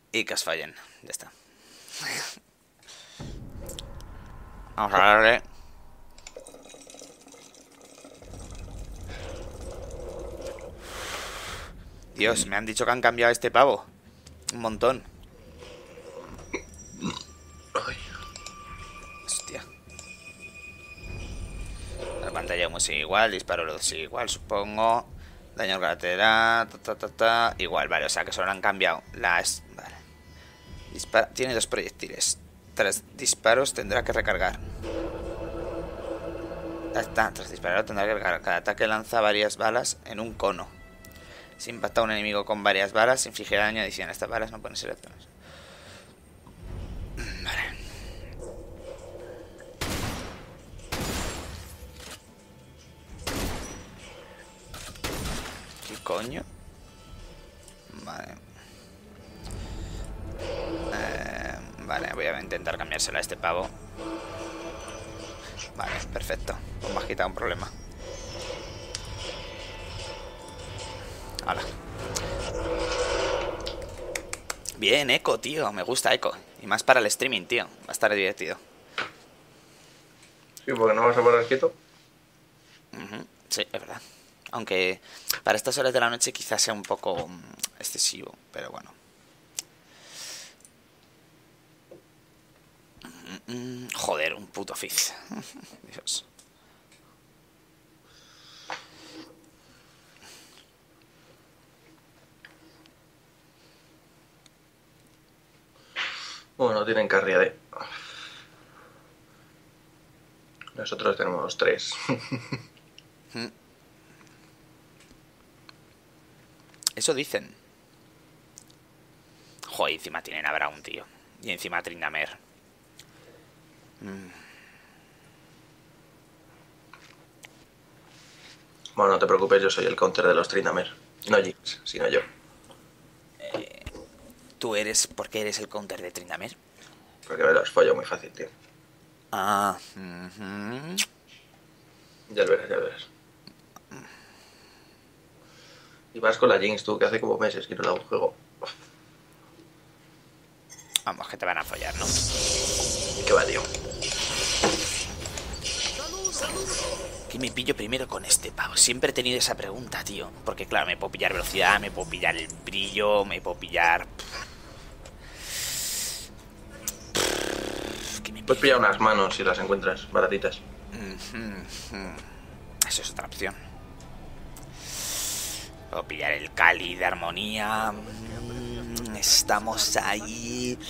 Y que os fallen. Ya está. Vamos a darle. Dios, me han dicho que han cambiado a este pavo. Un montón. Hostia. La pantalla de sigue igual, disparo lo sigue igual, supongo. Daño colateral, igual, vale, o sea que solo han cambiado las... Vale. Tiene 2 proyectiles. Tras disparos tendrá que recargar. Ya está, tras disparar tendrá que recargar. Cada ataque lanza varias balas en un cono. Si impacta a un enemigo con varias balas, inflige daño adicional. Estas balas no pueden ser electrones. Vale. ¿Qué coño? Vale. Vale, voy a intentar cambiársela a este pavo. Vale, perfecto. Pues me has quitado un problema. Hola. Bien, Eco, tío. Me gusta Eco. Y más para el streaming, tío. Va a estar divertido. Sí, porque no vas a parar quieto. Sí, es verdad. Aunque para estas horas de la noche quizás sea un poco excesivo. Pero bueno. Joder, un puto Fizz. Dios. Bueno, tienen carrera de... Nosotros tenemos 3. Eso dicen. Joder, encima tienen a Brown, tío. Y encima a Tryndamere. Bueno, no te preocupes, yo soy el counter de los Tryndamere. No Jinx, sino yo. ¿Tú eres... ¿Por qué eres el counter de Tryndamere? Porque me los follo muy fácil, tío. Ah. Ya lo verás, ya lo verás. Y vas con la Jinx, tú, que hace como meses que no la juego. Vamos, que te van a follar, ¿no? ¿Qué va, tío? ¿Qué me pillo primero con este pavo? Siempre he tenido esa pregunta, tío. Porque claro, me puedo pillar velocidad, me puedo pillar el brillo, me puedo pillar... Puedes pillar unas manos si las encuentras baratitas. Eso es otra opción. Puedo pillar el Cali de armonía. Estamos ahí.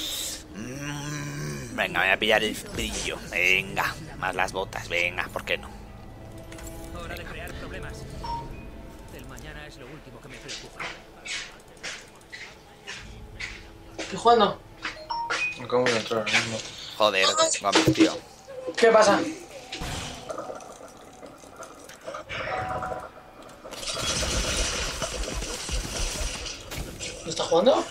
Venga, voy a pillar el brillo. Venga, más las botas. Venga, ¿por qué no? Hora de crear problemas. El mañana es lo último que me preocupa. ¿Estoy jugando? ¿Cómo voy a entrar ahora mismo? Joder, Gómez, tío. ¿Qué pasa? ¿No está jugando?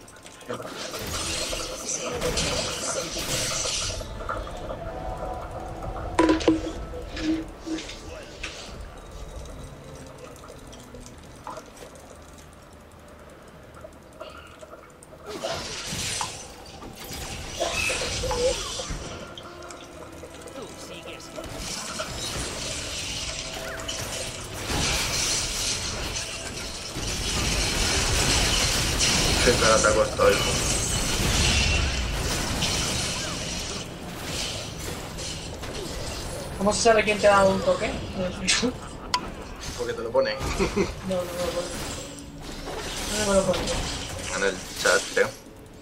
¿Qué cara te ha costado, hijo? ¿Cómo se sabe quién te ha dado un toque? Porque te lo pone. No, no me lo pone. No me lo pone. En el chat, creo.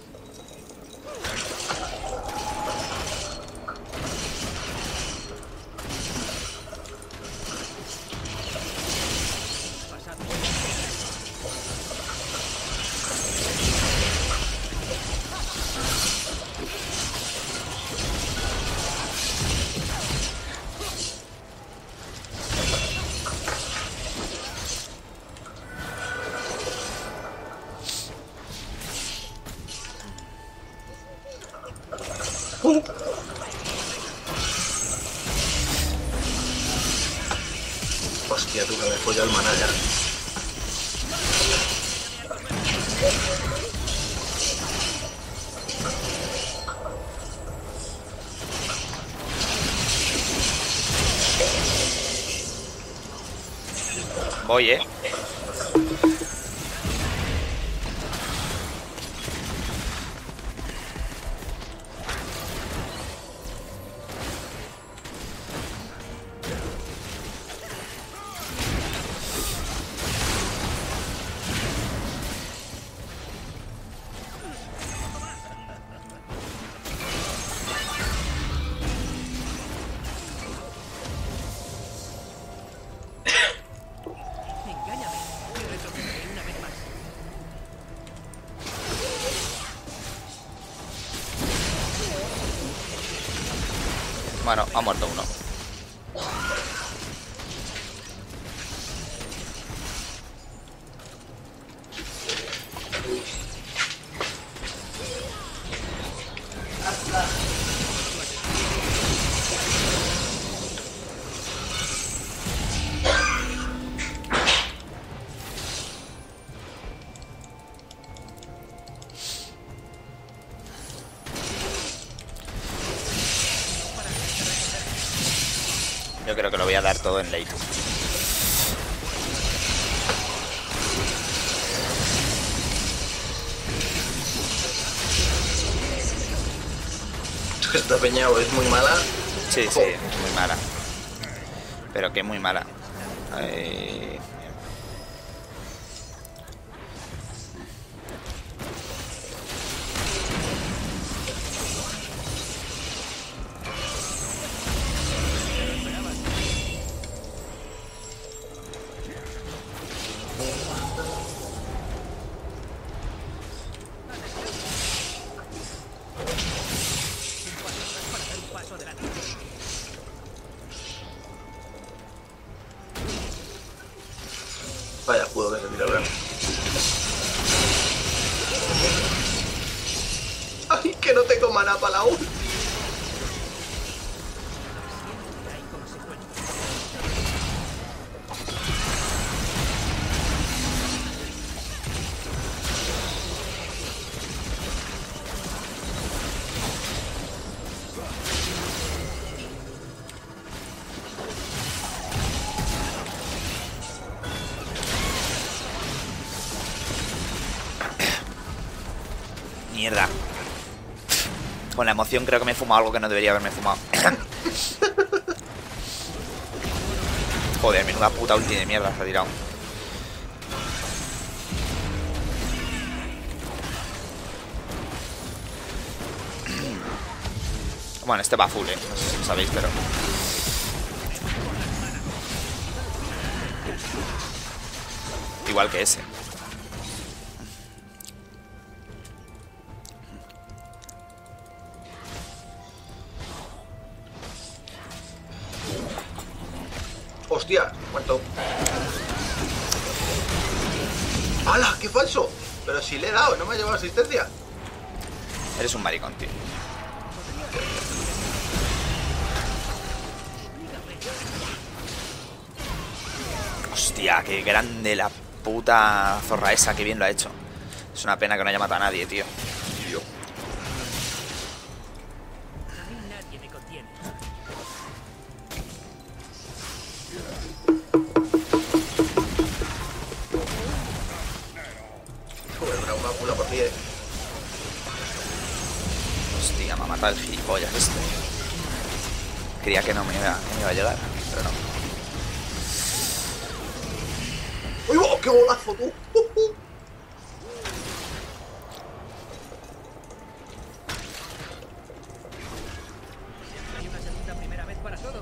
Hostia, tú que me follo el maná ya. Voy, Engáñame y retrocederé una vez más. Bueno, ha muerto uno. Yo creo que lo voy a dar todo en late. Esta peña o es muy mala. Sí, sí, muy mala. Pero que muy mala. Vaya juego que se tira, ¿verdad? ¡Ay, que no tengo mana para la ult! Mierda. Con la emoción creo que me he fumado algo que no debería haberme fumado. Joder, menuda puta ulti de mierda se ha tirado. Bueno, este va full, no sé si lo sabéis, pero... igual que ese. ¡Hostia! Muerto. ¡Hala! ¡Qué falso! Pero si le he dado, no me ha llevado asistencia. Eres un maricón, tío. Hostia, qué grande la puta zorra esa, qué bien lo ha hecho. Es una pena que no haya matado a nadie, tío. A mí nadie me contiene. Joder, una pula por 10. Hostia, me ha matado el gilipollas este. Creía que no me iba a llegar, pero no. ¡Uy, wow! ¡Qué golazo, tú! Hay una segunda primera vez para todo.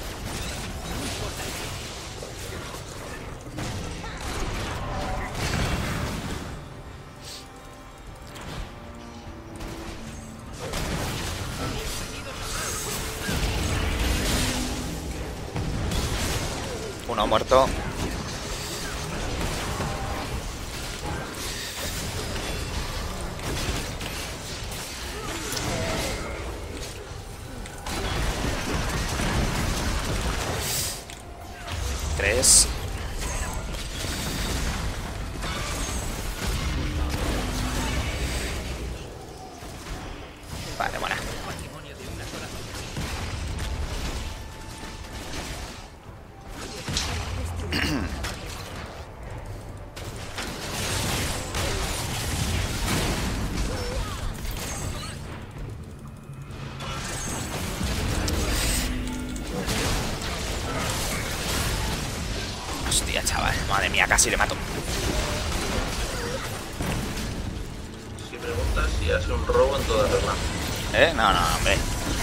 Uno muerto. Tres. Vale, buena. mía, casi le mato. Si preguntas si hace un robo en toda regla. No, no, hombre.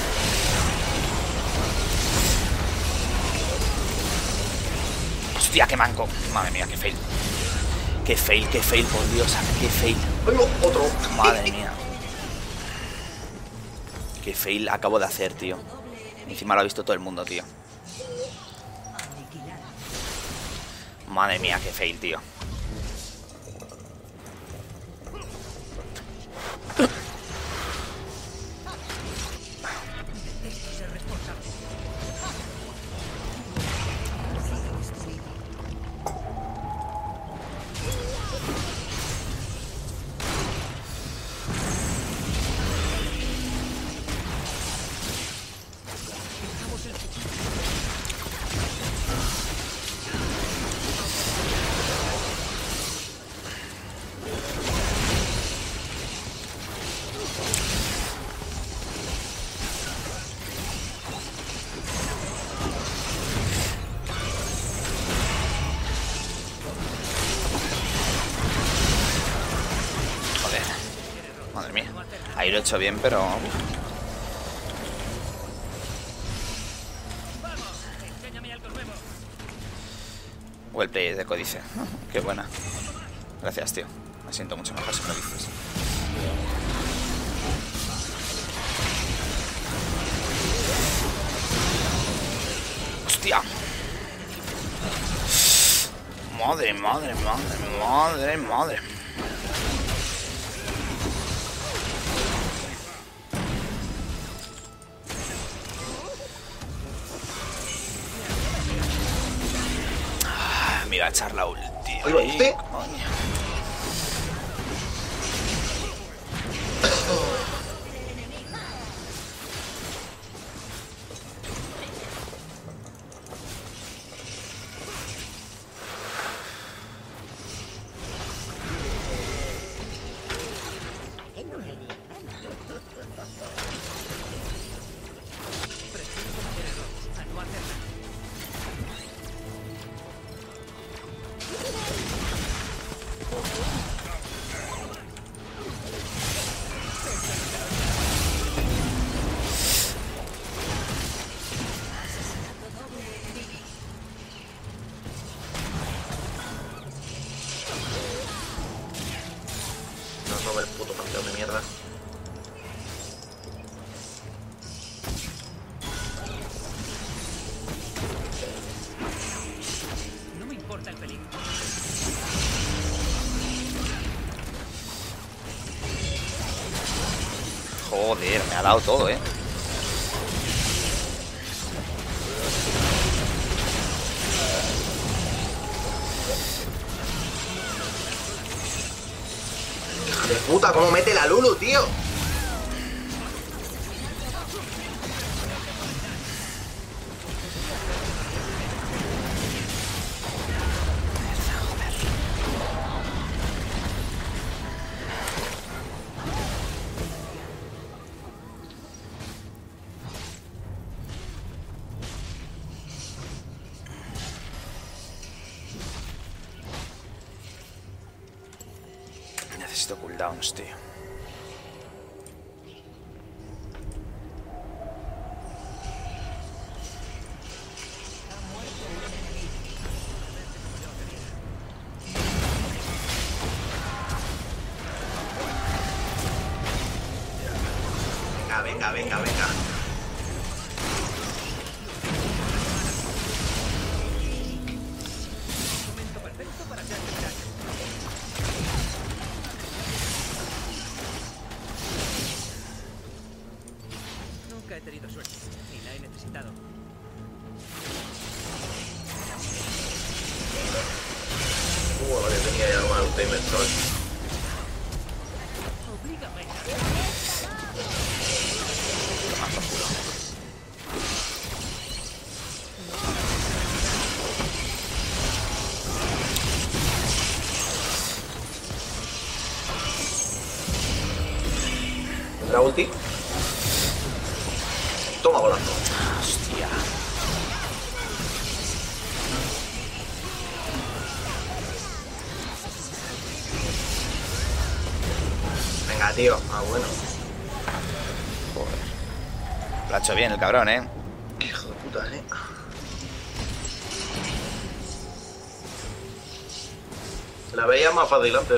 Hostia, qué manco. Madre mía, qué fail. Qué fail, por Dios, qué fail. ¡Ay, no! ¡Otro! Madre mía. Qué fail acabo de hacer, tío. Encima lo ha visto todo el mundo, tío. Madre mía, qué fail, tío. Ahí lo he hecho bien, pero... Well play de códice. Qué buena. Gracias, tío. Me siento mucho mejor si me lo dices. ¡Hostia! Madre, madre, madre, madre, madre. Mira, echar la ulti. ¿Oíste? El puto campeón de mierda. No me importa el peligro. Joder, me ha dado todo, ¡De puta! ¿Cómo mete la Lulu, tío? Necesito cooldowns, tío. Venga, venga, venga. Momento perfecto para hacer el daño. Nunca he tenido suerte y la he necesitado. Vale, tenía ya mal ultimate, ¿sabes? Oblígame. Toma por culo. La ulti. Toma volando. Hostia. tío. Ah, bueno. Joder. Lo ha hecho bien el cabrón, Hijo de puta, La veía más fácil antes,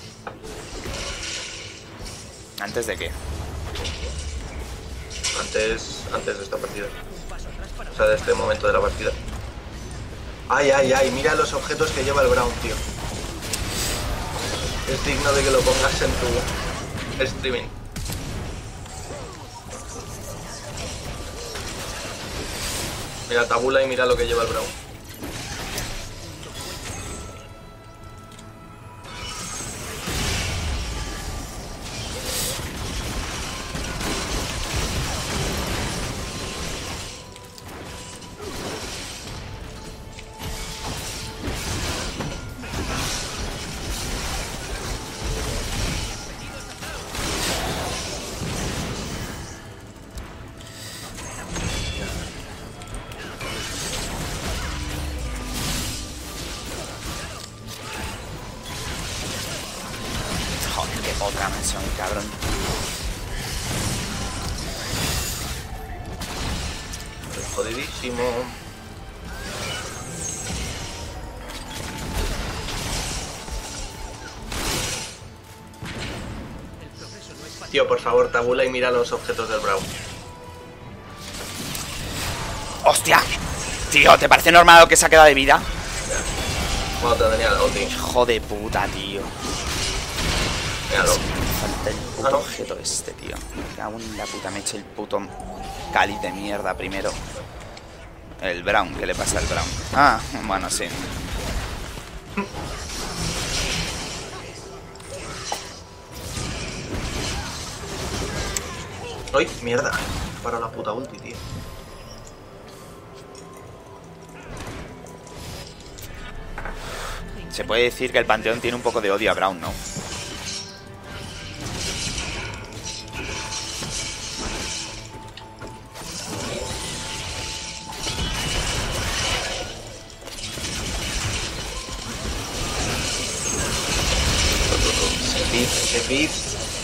¿Antes de qué? Antes de esta partida. O sea, de este momento de la partida. Ay, ay, ay, mira los objetos que lleva el Brown, tío. Es digno de que lo pongas en tu streaming. Mira tabula y mira lo que lleva el Brown. Joder, qué poca mención, cabrón. Jodidísimo. Tío, por favor, tabula y mira los objetos del Brown. ¡Hostia! Tío, ¿te parece normal lo que se ha quedado de vida? Bueno, te tenía la ulti. Hijo de puta, tío. Míralo. Falta el puto objeto este, tío. Me cago en la puta, me he hecho el puto cáliz de mierda primero. El Brown, ¿qué le pasa al Brown? Ah, bueno, sí. ¡Ay, mierda! Para la puta ulti, tío. Se puede decir que el Panteón tiene un poco de odio a Brown, ¿no? Ese beat.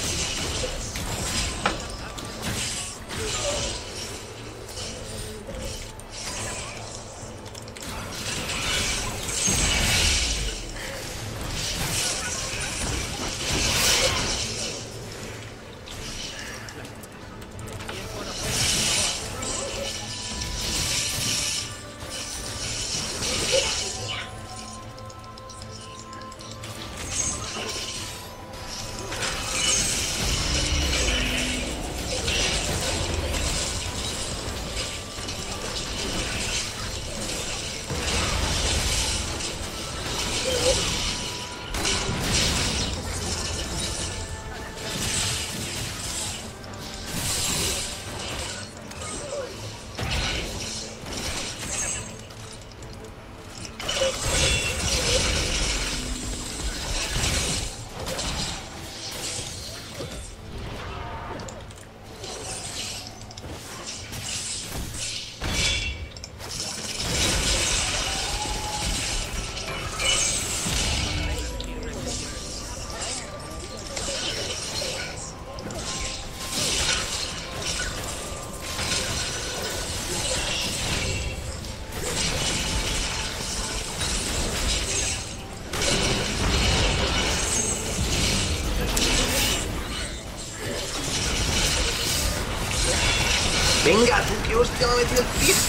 Venga, tú, qué hostia me ha metido el pie.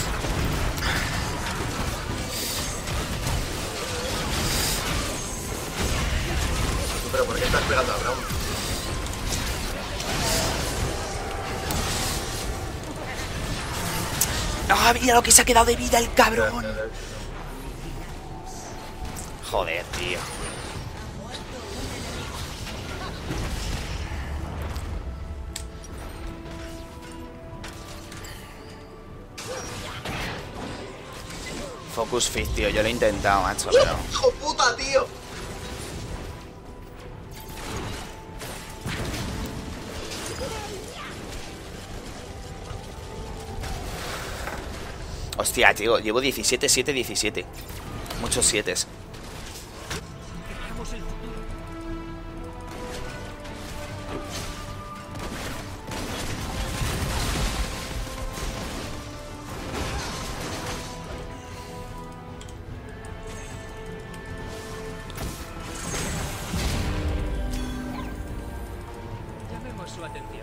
Pero ¿por qué estás pegando a Brown? ¡Ah, mira lo que se ha quedado de vida el cabrón! Joder, tío. Focus Fit, tío. Yo lo he intentado, macho, pero... ¡Hijo puta, tío! Hostia, tío. Llevo 17, 7, 17. Muchos 7. Necesitamos su atención.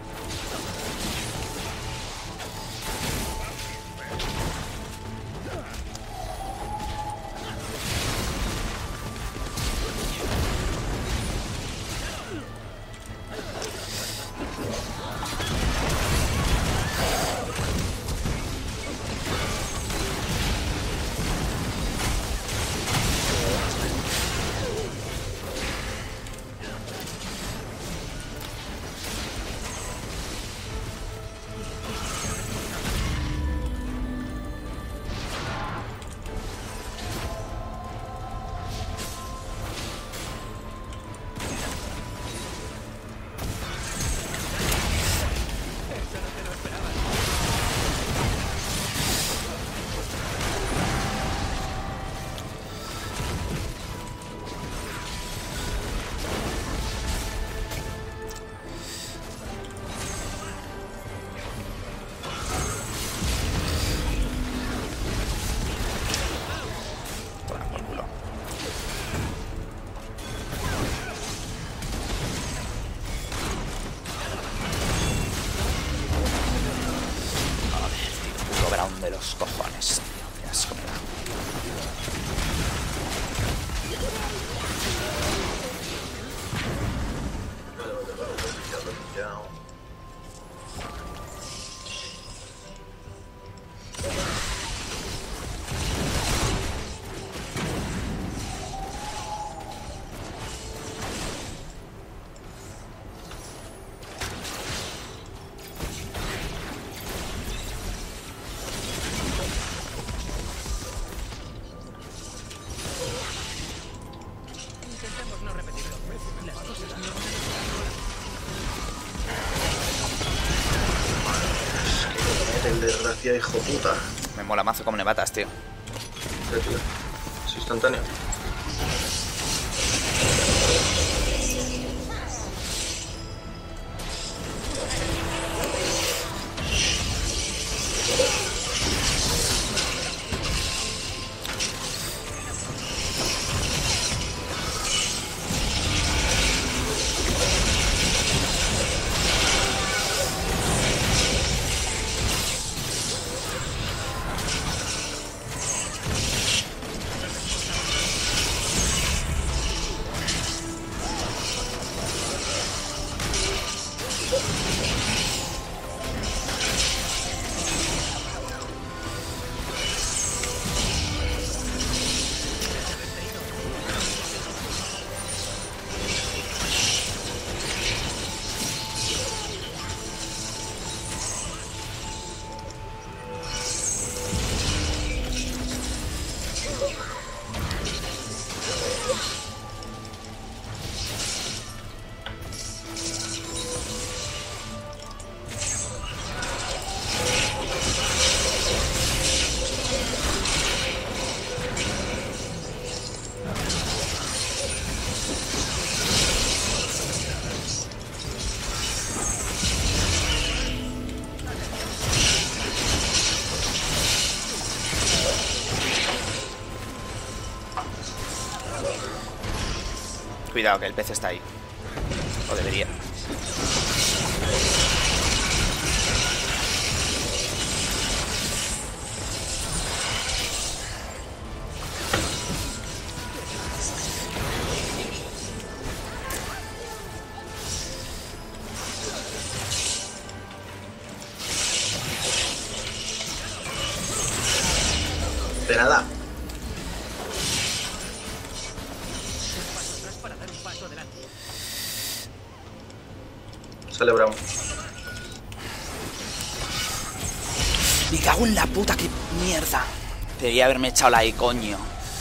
De los cojones, tío. Qué asco me da. Intentemos no repetirlo. Las cosas han El desgracia, hijo puta. Me mola mazo cómo le matas, tío. Sí, tío. Es instantáneo. Cuidado, que el pez está ahí. O debería. De nada. Sale Brown. Me cago en la puta, qué mierda. Debería haberme echado la de coño.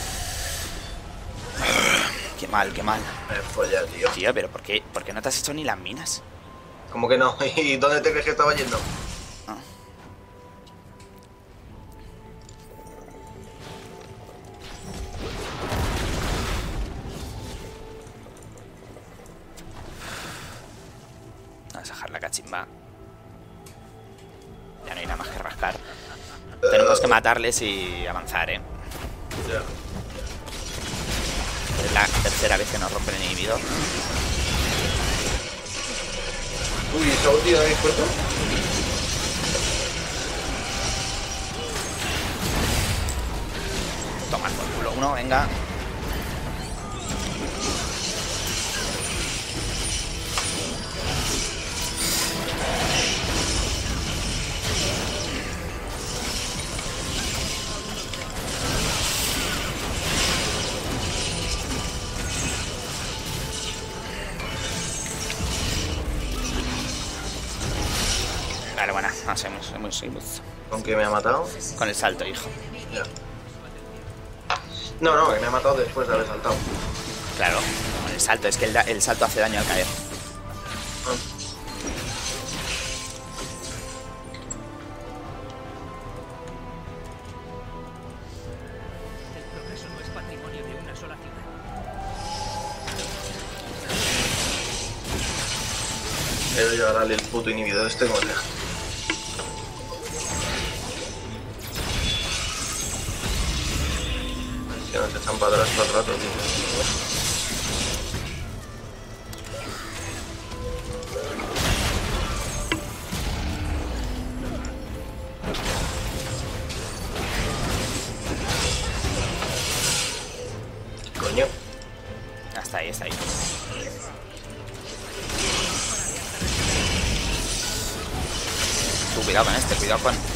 Qué mal, qué mal. Me folla, tío. Tío, pero ¿por qué no te has hecho ni las minas? ¿Cómo que no? ¿Y dónde te crees que estaba yendo? Ah. Vamos a dejar la cachimba. Ya no hay nada más que rascar. Tenemos que matarles y avanzar, ¿eh? Ya. Es la tercera vez que nos rompe el inhibidor. Uy, esa ulti de ahí fuerte. Toma por culo uno, venga. Vale, buena, hacemos. ¿Con qué me ha matado? Con el salto, hijo. Ya. No, que me ha matado después de haber saltado. Claro, con el salto, es que el salto hace daño al caer. Ah. El progreso no es patrimonio de una sola ciudad. Quiero llevar al puto inhibidor este como sea. Que nos echan para atrás todo el rato, tío. Coño. Está ahí. Cuidado con este, cuidado con...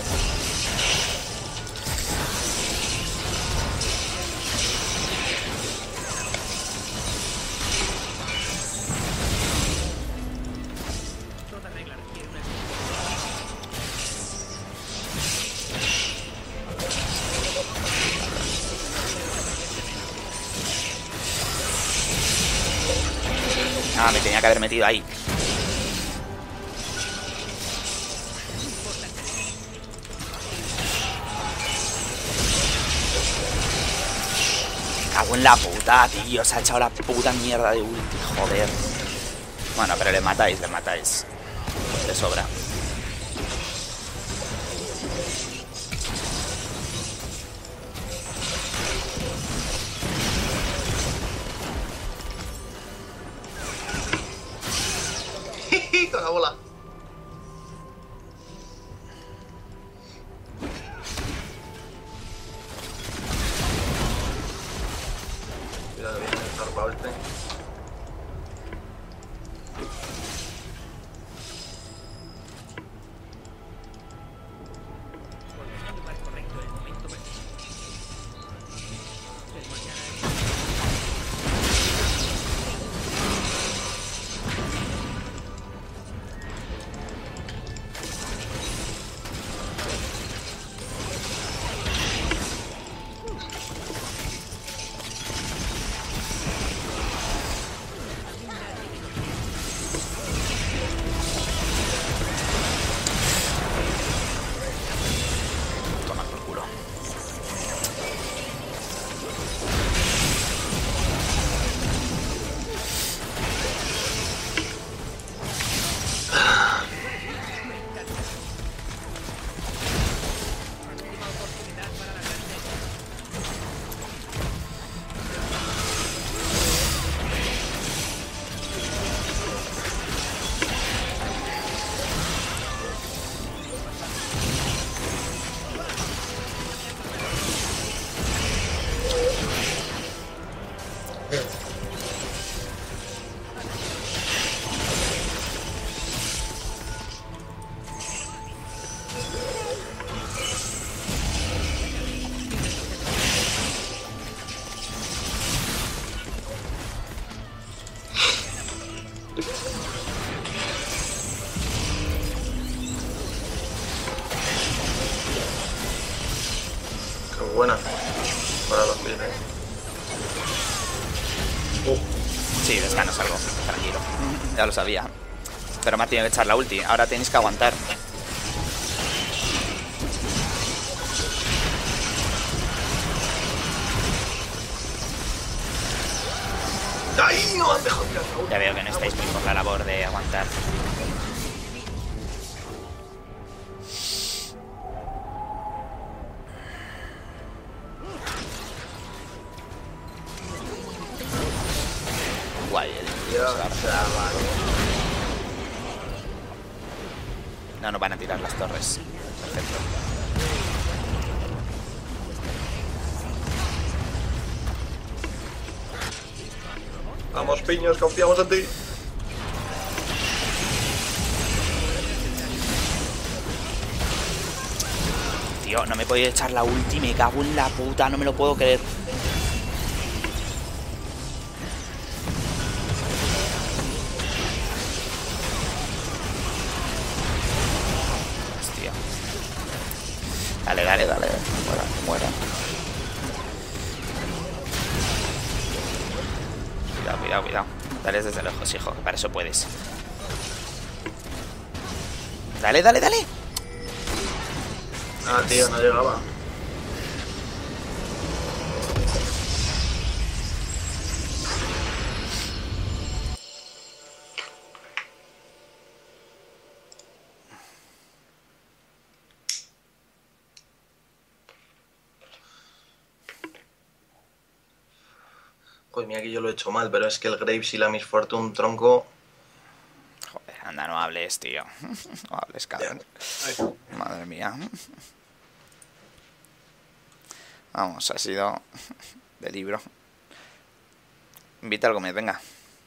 Toda regla requiere una Ah, me tenía que haber metido ahí. Cago en la puta, tío. Se ha echado la puta mierda de ulti, joder. Bueno, pero le matáis. De sobra. Con la bola. Cuidado, viene el zarpado este. Volver al lugar correcto en el momento preciso. El mañana es... Toma por culo. Qué buena. Para los pies. Sí, descanos algo, tranquilo. Ya lo sabía. Pero me ha tenido que echar la ulti. Ahora tenéis que aguantar. ¡Ay, no! Han dejado tirar la ulti. Ya veo que no estáis muy por la labor de aguantar. Guay, Dios, chaval. No nos van a tirar las torres. Perfecto. Vamos, piños, confiamos en ti. Tío, no me he podido echar la ulti. Me cago en la puta. No me lo puedo creer. Hostia. Dale, dale, dale. Muera, muera. Cuidado, cuidado, cuidado. Dale desde lejos, hijo, que para eso puedes. Dale, dale, dale. Ah, tío, no llegaba. Pues mira que yo lo he hecho mal, pero es que el Graves y la Miss Fortune tronco... Joder, anda, no hables, tío. No hables, cabrón. Madre mía. Vamos, ha sido de libro. Invita algo más, venga.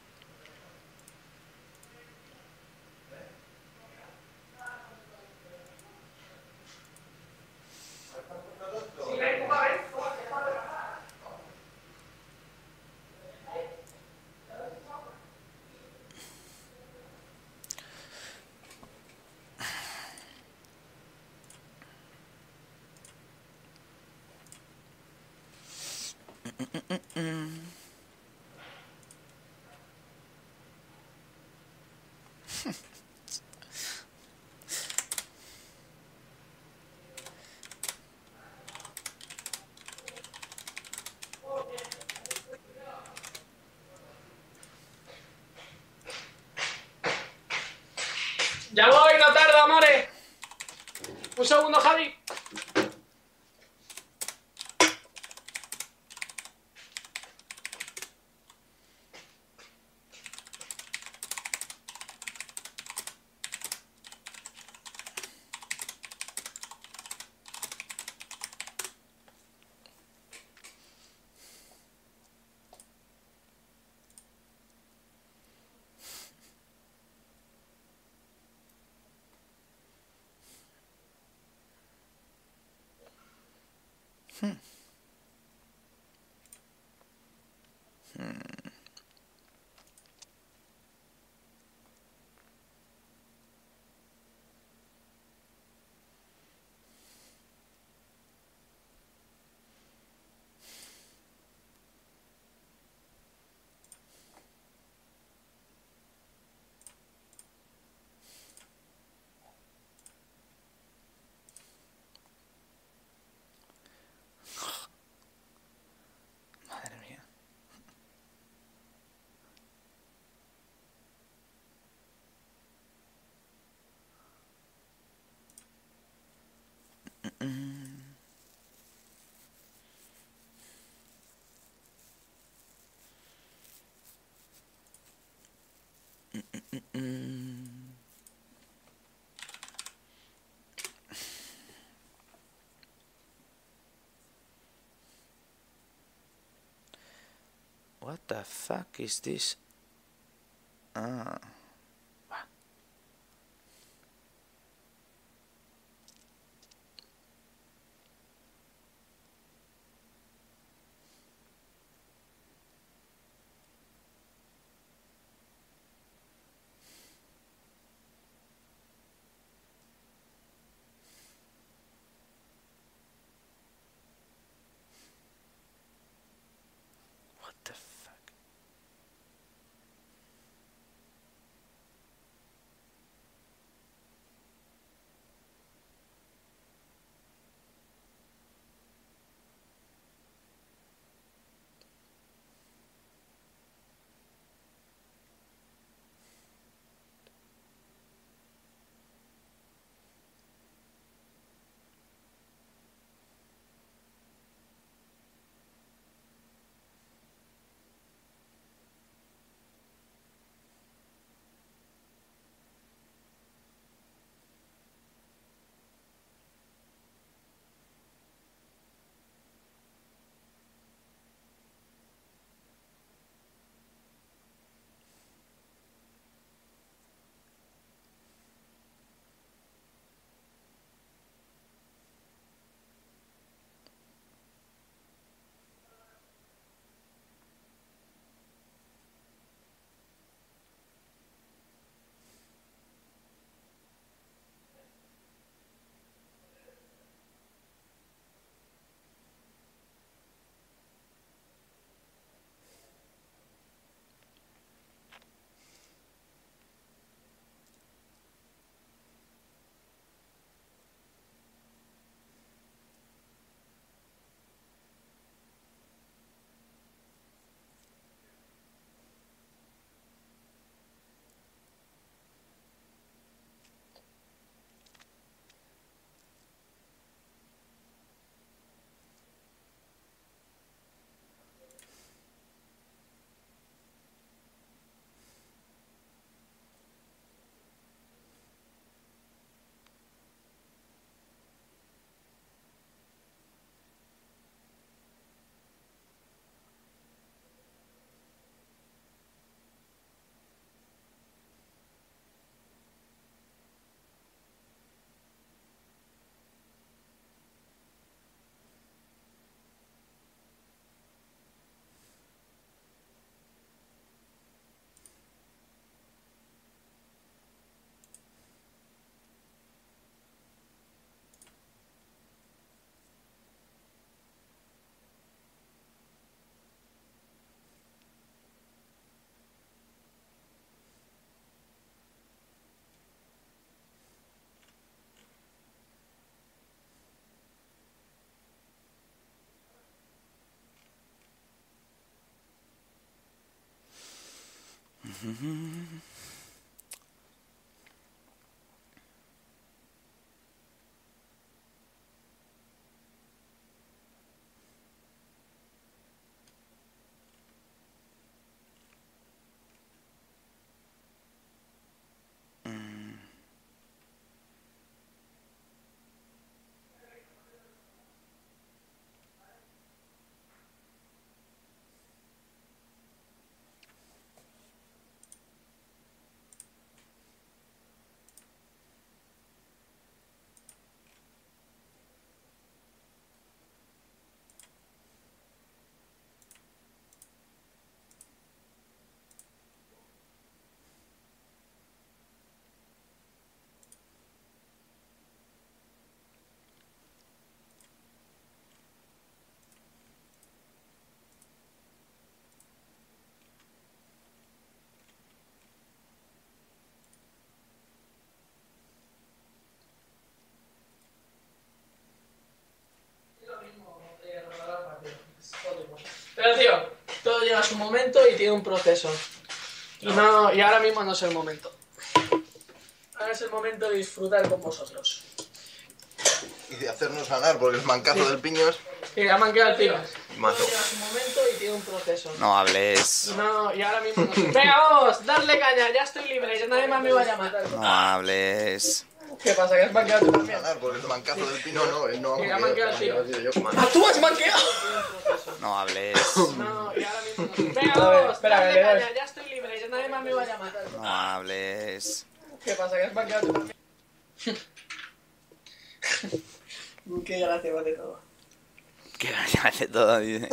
¡Ya voy, no tardo, amores! Un segundo, Javi. Madre mía. What the fuck is this? Ah. What the fuck? Pero tío, todo llega a su momento y tiene un proceso. Y ahora mismo no es el momento. Ahora es el momento de disfrutar con vosotros. Y de hacernos ganar por el mancazo del piños. Que ya me han quedado el tiro. Mato. Todo llega a su momento y tiene un proceso. No hables. Y ahora mismo no. Venga, vamos, darle caña, ya estoy libre, ya nadie más me va a llamar. No hables. ¿Qué pasa? ¿Que has manqueado tú también? Ganar por el mancazo del piño, no, él no. Que ya me han quedado el tiro. ¡Ah, tú has manqueado! No hables. Y ahora mismo no. Venga, vamos, darle caña, ya estoy libre, ya nadie más me va a llamar. No hables. ¿Qué pasa? ¿Que has manqueado tú también? Qué gracia vale todo. Que me hace todo, dice.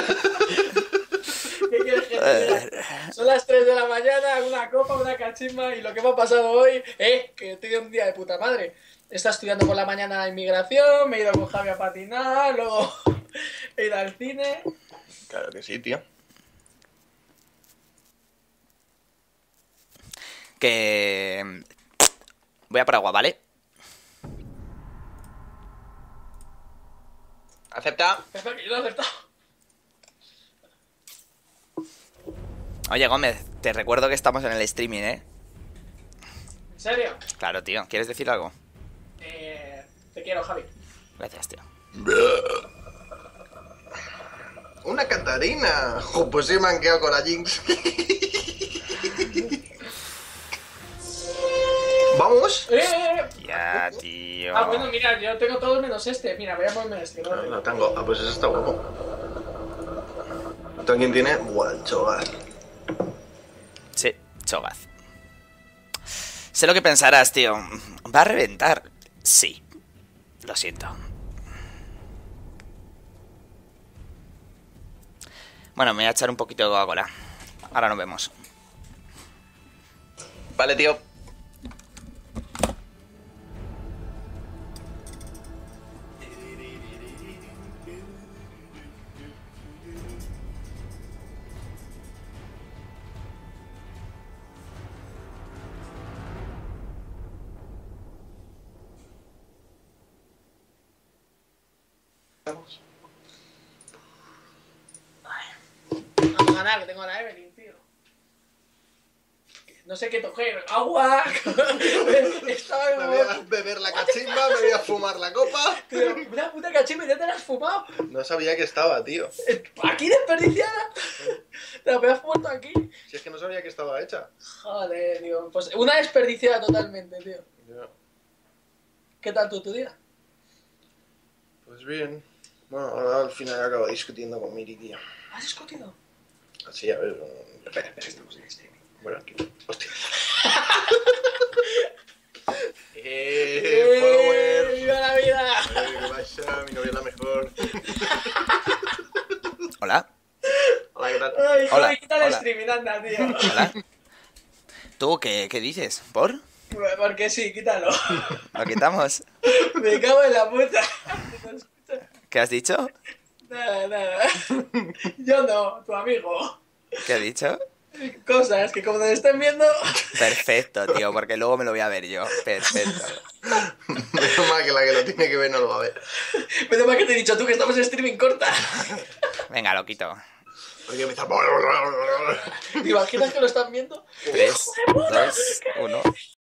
¿Qué quieres que te diga? Son las 3 de la mañana, una copa, una cachimba y lo que me ha pasado hoy es que he tenido un día de puta madre. He estado estudiando por la mañana inmigración, me he ido con Javi a patinar, luego he ido al cine. Claro que sí, tío. Que... Voy a por agua, ¿vale? Acepta. Espera, que yo lo he aceptado. Oye, Gómez, te recuerdo que estamos en el streaming, ¿eh? ¿En serio? Claro, tío. ¿Quieres decir algo? Te quiero, Javi. Gracias, tío. Una Catarina. Jo, pues sí me han quedado con la Jinx. ¿Vamos? Ya, tío. Ah, bueno, mira, yo tengo todos menos este. Mira, voy a ponerme este. ¿No? No tengo. Ah, pues ese está guapo. ¿Tú quién tiene? Buah, el Chogar. Sí, Chogaz. Sé lo que pensarás, tío. ¿Va a reventar? Sí. Lo siento. Bueno, me voy a echar un poquito de Coca-Cola. Ahora nos vemos. Vale, tío. Vamos a ganar, que tengo a la Evelyn, tío. No sé qué tocar. ¡Agua! Estaba Me voy a beber la cachimba, me voy a fumar la copa. Tío, una puta cachimba, ¿ya te la has fumado? No sabía que estaba, tío. ¿Aquí desperdiciada? ¿Te la has puesto aquí? Si es que no sabía que estaba hecha. Joder, tío. Pues una desperdiciada totalmente, tío. Ya. ¿Qué tal tu día? Pues bien. Bueno, ahora al final acabo discutiendo con Miri, tío. ¿Has discutido? Así, a ver. Espera, estamos en streaming. Bueno, aquí. Hostia. Follower. ¡Viva la vida! ¿Qué pasa? Mi novia es la mejor. Hola. Hola, ¿qué tal? Ay, Hola, joder, quita el hola. streaming, anda, tío. Hola. ¿Tú qué dices? ¿Por? Porque sí, quítalo. ¿Lo quitamos? Me cago en la puta. ¿Qué has dicho? Nada. Yo no, tu amigo. ¿Qué has dicho? Cosas que como te estén viendo... Perfecto, tío, porque luego me lo voy a ver yo. Perfecto. Menos mal que la que lo tiene que ver no lo va a ver. Menos mal que te he dicho tú que estamos en streaming corta. Venga, lo quito. Porque empieza... ¿Te imaginas que lo están viendo? 3, 2, 1.